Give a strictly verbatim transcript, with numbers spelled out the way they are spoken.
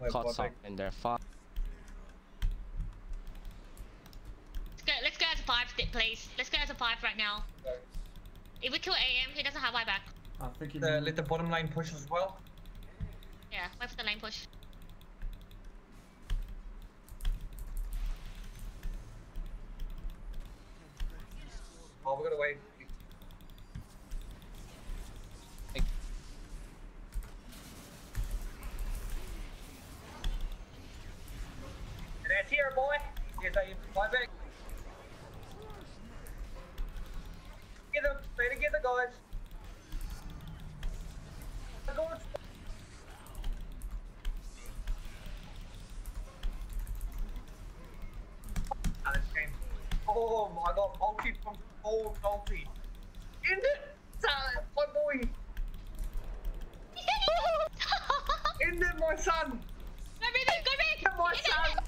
cuts up in their five. Let's go, let's go as a five, please. Let's go as a five right now. Okay. If we kill A M, he doesn't have buyback. I think he Uh, let the bottom lane push as well. Yeah, wait for the lane push. Oh, we're gonna wait. And that's here, boy. Here's a buyback. Get them. Stay together, guys. Go on. Ah, this game. Oh my god, ulti from old ulti. End it! Silent, my boy! End it, my son!